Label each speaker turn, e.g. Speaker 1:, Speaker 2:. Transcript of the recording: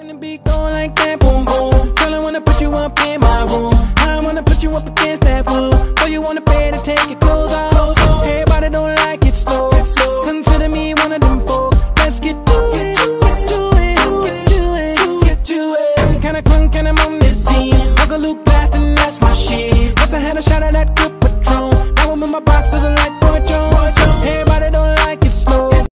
Speaker 1: When the beat go like that, boom boom. Girl, I wanna put you up in my room. I wanna put you up against that wall. Boy, you wanna pay to take your clothes off. Everybody don't like it slow. Consider me one of them folk. Let's get to it, get to it, get to it, get to it. I'm kinda crunk and I'm on this scene. Uncle Luke blast and that's my shit. Once I had a shot of that good Patron. Now I'm in my boxes and